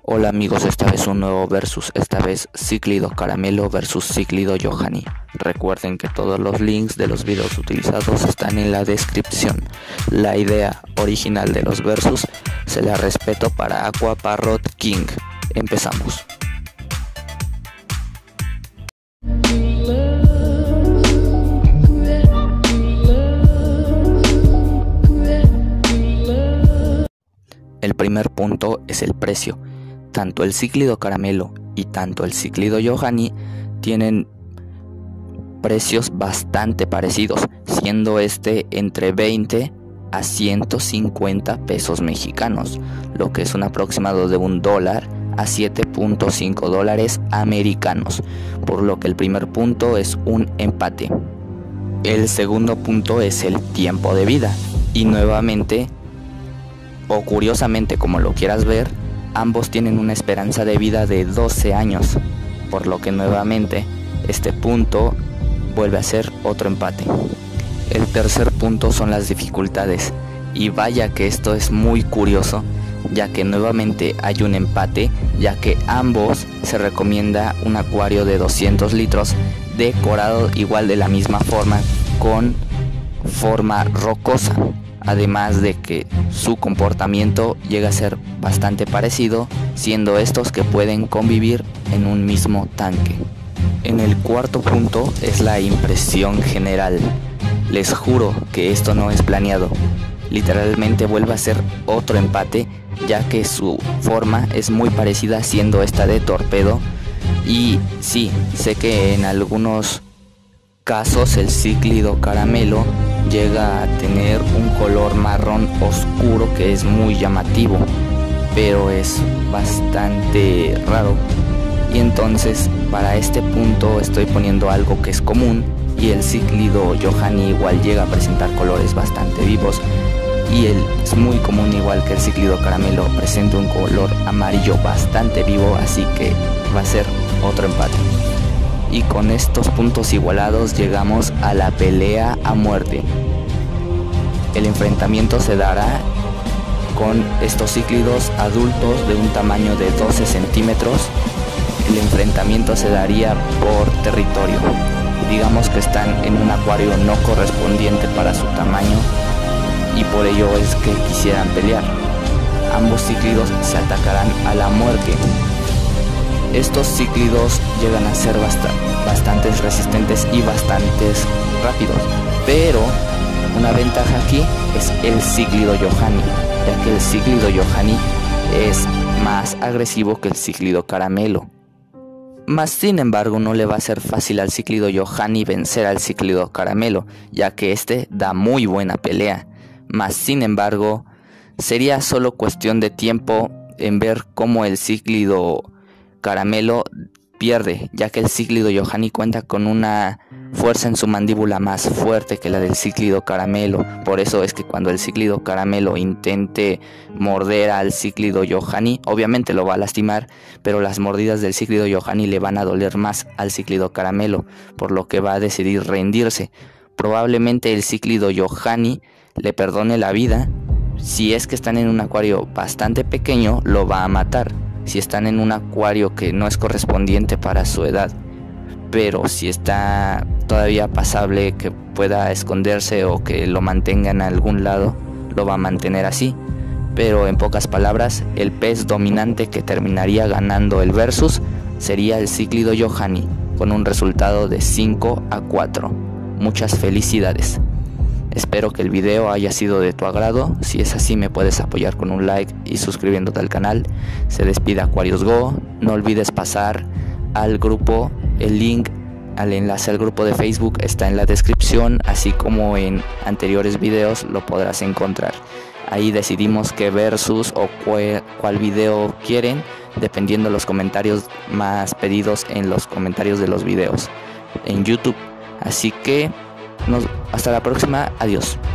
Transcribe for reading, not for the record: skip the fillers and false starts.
Hola amigos, esta vez un nuevo versus, esta vez Cíclido Caramelo versus Cíclido Yohani. Recuerden que todos los links de los videos utilizados están en la descripción. La idea original de los versus se la respeto para Aqua Parrot King. Empezamos. El primer punto es el precio. Tanto el Cíclido Caramelo y tanto el Cíclido Yohani tienen precios bastante parecidos, siendo este entre 20 a 150 pesos mexicanos, lo que es un aproximado de $1 a 7.5 dólares americanos, por lo que el primer punto es un empate. El segundo punto es el tiempo de vida, y nuevamente, o curiosamente como lo quieras ver, ambos tienen una esperanza de vida de 12 años, por lo que nuevamente este punto vuelve a ser otro empate. El tercer punto son las dificultades, y vaya que esto es muy curioso, ya que nuevamente hay un empate, ya que ambos se recomienda un acuario de 200 litros decorado igual de la misma forma, con forma rocosa. Además de que su comportamiento llega a ser bastante parecido, siendo estos que pueden convivir en un mismo tanque. En el cuarto punto es la impresión general. Les juro que esto no es planeado. Literalmente vuelve a ser otro empate, ya que su forma es muy parecida, siendo esta de torpedo. Y sí, sé que en algunos casos el Cíclido Caramelo llega a tener un color marrón oscuro que es muy llamativo, pero es bastante raro, y entonces para este punto estoy poniendo algo que es común, y el Cíclido Yohani igual llega a presentar colores bastante vivos, y es muy común igual que el Cíclido Caramelo presenta un color amarillo bastante vivo, así que va a ser otro empate. Y con estos puntos igualados llegamos a la pelea a muerte. El enfrentamiento se dará con estos cíclidos adultos de un tamaño de 12 centímetros. El enfrentamiento se daría por territorio. Digamos que están en un acuario no correspondiente para su tamaño, y por ello es que quisieran pelear. Ambos cíclidos se atacarán a la muerte. Estos cíclidos llegan a ser bastante resistentes y bastantes rápidos, pero una ventaja aquí es el Cíclido Yohani, ya que el Cíclido Yohani es más agresivo que el Cíclido Caramelo. Mas sin embargo no le va a ser fácil al Cíclido Yohani vencer al Cíclido Caramelo, ya que este da muy buena pelea. Mas sin embargo sería solo cuestión de tiempo en ver cómo el Cíclido Caramelo pierde, ya que el Cíclido Yohani cuenta con una fuerza en su mandíbula más fuerte que la del Cíclido Caramelo. Por eso es que cuando el Cíclido Caramelo intente morder al Cíclido Yohani, obviamente lo va a lastimar, pero las mordidas del Cíclido Yohani le van a doler más al Cíclido Caramelo, por lo que va a decidir rendirse. Probablemente el Cíclido Yohani le perdone la vida. Si es que están en un acuario bastante pequeño, lo va a matar. Si están en un acuario que no es correspondiente para su edad, pero si está todavía pasable, que pueda esconderse o que lo mantenga en algún lado, lo va a mantener así. Pero en pocas palabras, el pez dominante que terminaría ganando el versus sería el Cíclido Yohani, con un resultado de 5-4. Muchas felicidades. Espero que el video haya sido de tu agrado. Si es así, me puedes apoyar con un like y suscribiéndote al canal. Se despide Aquarius Go. No olvides pasar al grupo. El link al enlace al grupo de Facebook está en la descripción, así como en anteriores videos lo podrás encontrar. Ahí decidimos qué versus o cuál video quieren, dependiendo de los comentarios más pedidos en los comentarios de los videos en YouTube. Así que hasta la próxima, adiós.